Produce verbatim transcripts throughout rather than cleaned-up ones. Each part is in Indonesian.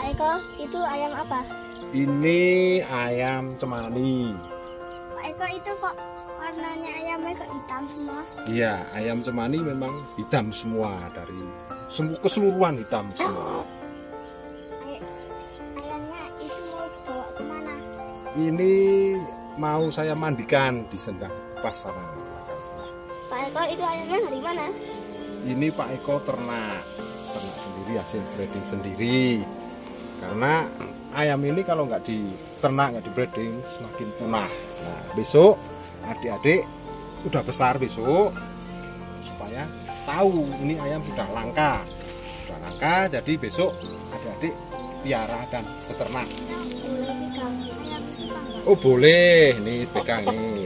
Eko, itu ayam apa? Ini ayam cemani. Pak Eko, itu kok warnanya ayamnya kok hitam semua? Iya, ayam cemani memang hitam semua, dari semua keseluruhan hitam semua. Ay ayamnya itu mau bawa kemana? Ini mau saya mandikan di sendang pasaran. Pak Eko, itu ayamnya dari mana? Ini Pak Eko ternak, ternak sendiri, hasil breeding sendiri. Karena ayam ini kalau nggak diternak, nggak di breeding, semakin punah. Nah, besok adik-adik udah besar besok, supaya tahu ini ayam sudah langka, sudah langka. Jadi besok adik-adik piara dan beternak. Boleh pegang ayam itu Pak? Oh boleh, nih pegang nih.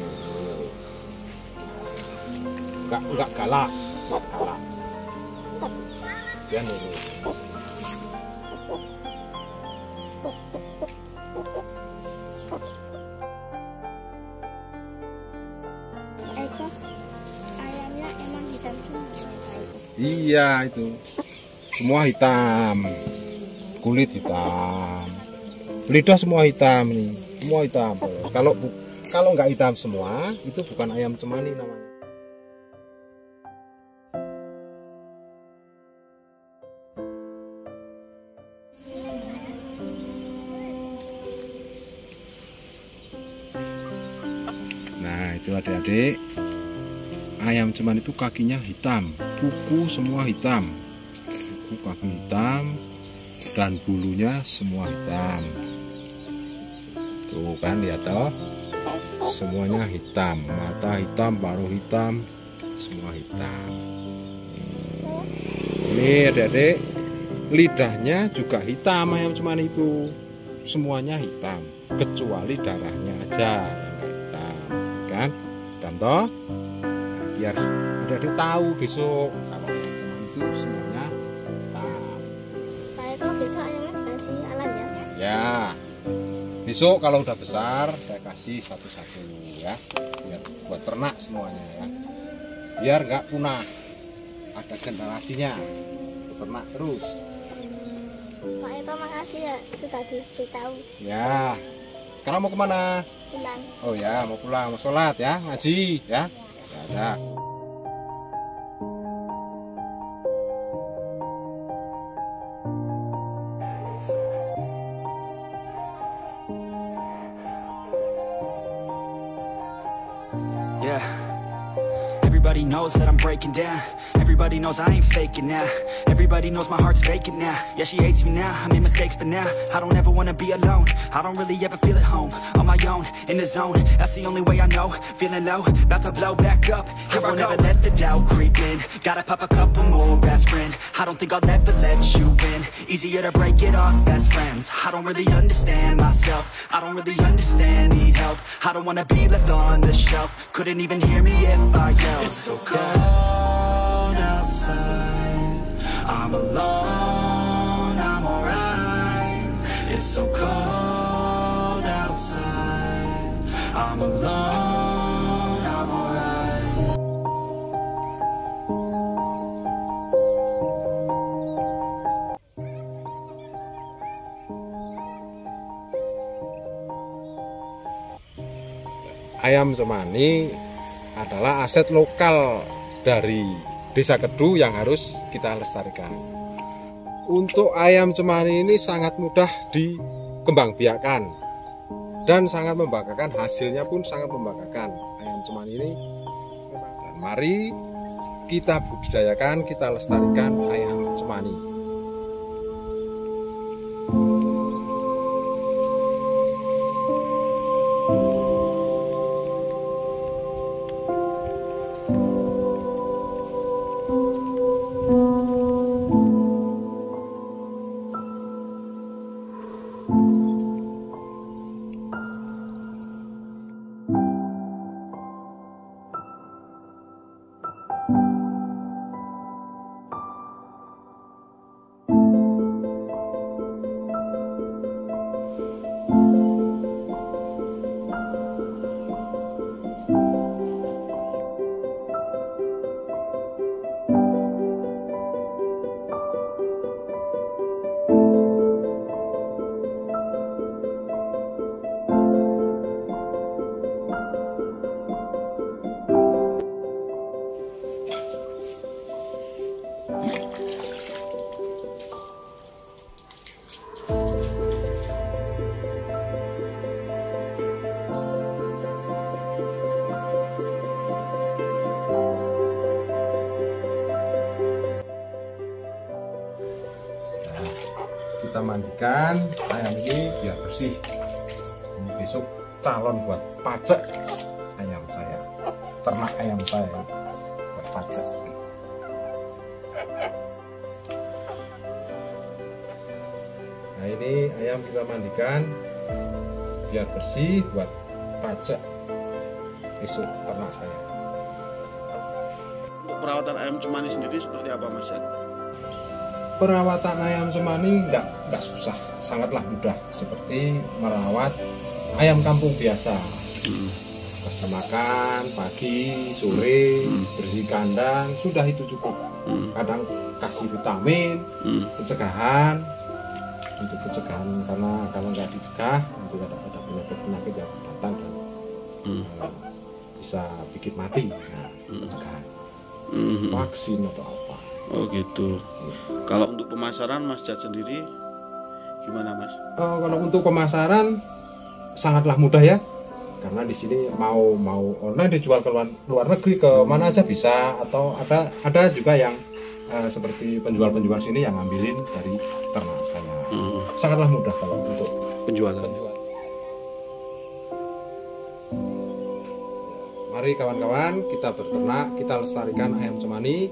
Nggak nggak galak, nggak galak. Dia nurut. Eko, ayamnya emang hitam semua. Iya itu, semua hitam, kulit hitam, lidah semua hitam nih, semua hitam. Kalau bu, kalau nggak hitam semua, itu bukan ayam cemani namanya. Nah itu adik-adik, ayam cemani itu kakinya hitam, kuku semua hitam, kuku kaki hitam, dan bulunya semua hitam. Tuh kan lihat toh, semuanya hitam, mata hitam, paruh hitam, semua hitam. Ini adik-adik, lidahnya juga hitam ayam cemani itu, semuanya hitam, kecuali darahnya aja yang nggak hitam, kan? Hitam toh, biar adik-adik tahu besok kalau ayam cemani itu semuanya hitam. Pak Eko, besok ayamnya dikasih alat ya? Ya, besok kalau udah besar saya kasih satu-satu ya, biar buat ternak semuanya ya, biar nggak punah, ada generasinya, ternak terus. Pak Eko, makasih ya sudah diberitahu. Ya, sekarang mau kemana? Pulang. Oh ya, mau pulang, mau sholat ya, ngaji ya. Ya, ya. Yeah. Everybody knows that I'm breaking down. Everybody knows I ain't faking now. Everybody knows my heart's vacant now. Yeah, she hates me now, I made mistakes but now I don't ever wanna be alone. I don't really ever feel at home. On my own, in the zone, that's the only way I know. Feeling low, about to blow back up. Here I won't ever let the doubt creep in. Gotta pop a couple more aspirin. I don't think I'll ever let you in. Easier to break it off best friends. I don't really understand myself. I don't really understand, need help. I don't wanna be left on the shelf. Couldn't even hear me if I yelled. It's so cold outside, I'm alone, I'm alright. It's so cold outside, I'm alone, I'm alright. Ayam cemani adalah aset lokal dari Desa Kedu yang harus kita lestarikan. Untuk ayam cemani ini sangat mudah dikembangbiakan dan sangat membanggakan, hasilnya pun sangat membanggakan. Ayam cemani ini, dan mari kita budidayakan, kita lestarikan ayam cemani. mandikan ayam ini biar bersih. Ini besok calon buat pajak ayam saya, ternak ayam saya buat pajak. Nah ini ayam kita mandikan biar bersih buat pajak besok ternak saya. Untuk perawatan ayam cemani sendiri seperti apa Mas Zat? Perawatan ayam cemani nggak nggak susah, sangatlah mudah, seperti merawat ayam kampung biasa. Hmm. Kasih makan pagi, sore, hmm. bersih kandang, sudah itu cukup. Hmm. Kadang kasih vitamin, hmm. pencegahan, untuk pencegahan karena kalau nggak dicegah nanti ada ada penyakit penyakit yang datang dan hmm. uh, bisa bikin mati. Nah, pencegahan, hmm. vaksin atau apa. Oh gitu. Kalau untuk pemasaran Mas Zat sendiri gimana Mas? Uh, kalau untuk pemasaran sangatlah mudah ya, karena di sini mau mau online dijual ke luar, luar negeri ke mana aja bisa, atau ada ada juga yang uh, seperti penjual-penjual sini yang ngambilin dari ternak saya. Hmm. Sangatlah mudah kalau untuk penjualan. penjual. Mari kawan-kawan kita berternak, kita lestarikan ayam cemani.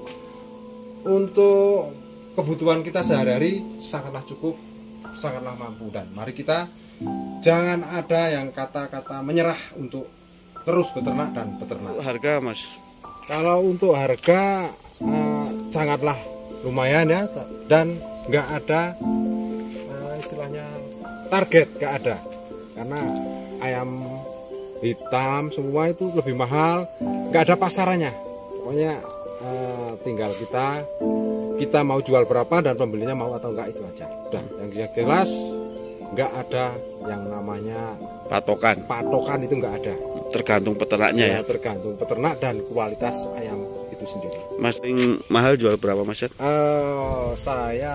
Untuk kebutuhan kita sehari-hari sangatlah cukup, sangatlah mampu, dan mari kita jangan ada yang kata-kata menyerah untuk terus beternak dan beternak. Harga Mas? Kalau untuk harga eh, sangatlah lumayan ya, dan nggak ada eh, istilahnya target, nggak ada, karena ayam hitam semua itu lebih mahal, nggak ada pasarannya. Pokoknya Uh, tinggal kita kita mau jual berapa dan pembelinya mau atau enggak, itu aja. Dan yang jelas enggak ada yang namanya patokan. Patokan itu enggak ada. Tergantung peternaknya ya. ya? Tergantung peternak dan kualitas ayam itu sendiri. Mas, yang mahal jual berapa Mas? Uh, saya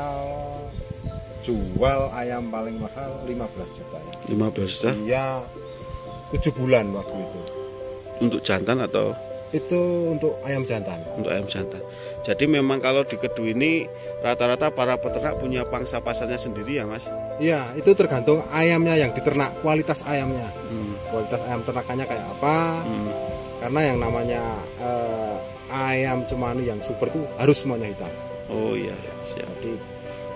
jual ayam paling mahal lima belas juta ya. lima belas juta? Iya, tujuh bulan waktu itu. Untuk jantan atau? Itu untuk ayam jantan. Untuk ayam jantan. Jadi memang kalau di Kedu ini rata-rata para peternak punya pangsa pasarnya sendiri ya Mas? Iya, itu tergantung ayamnya yang diternak, kualitas ayamnya. Hmm. Kualitas ayam ternakannya kayak apa? Hmm. Karena yang namanya eh, ayam cemani yang super itu harus semuanya hitam. Oh iya, iya. Siap. Jadi itu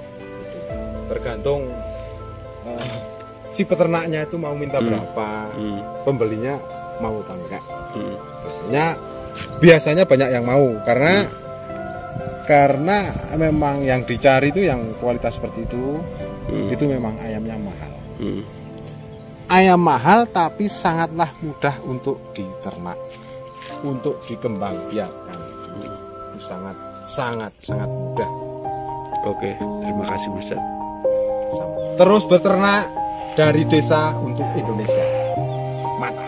tergantung eh, si peternaknya itu mau minta hmm. berapa, hmm. pembelinya mau apa enggak. Hmm. Biasanya biasanya banyak yang mau, karena hmm. karena memang yang dicari itu yang kualitas seperti itu. Hmm. Itu memang ayam yang mahal. Hmm. Ayam mahal tapi sangatlah mudah untuk diternak, untuk dikembangbiakkan. Hmm. Itu sangat sangat sangat mudah. Oke, terima kasih Mas Zat. Terus beternak dari desa untuk Indonesia. Mantap.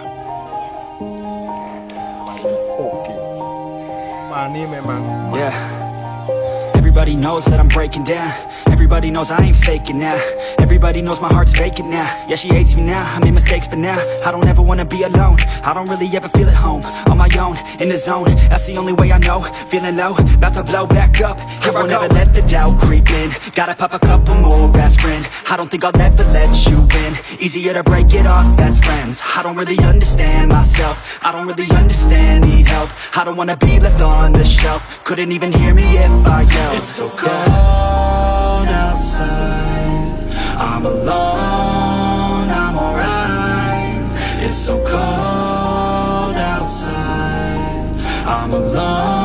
Oke. Mani memang. Yeah. Everybody knows that I'm breaking down. Everybody knows I ain't faking now. Everybody knows my heart's vacant now. Yeah, she hates me now, I made mistakes but now I don't ever wanna be alone. I don't really ever feel at home. On my own, in the zone, that's the only way I know. Feeling low, about to blow back up. Here I won't ever let the doubt creep in. Gotta pop a couple more aspirin. I don't think I'll ever let you in. Easier to break it off best friends. I don't really understand myself. I don't really understand, need help. I don't wanna be left on the shelf. Couldn't even hear me if I yelled. It's so cold outside, I'm alone, I'm alright. It's so cold outside, I'm alone.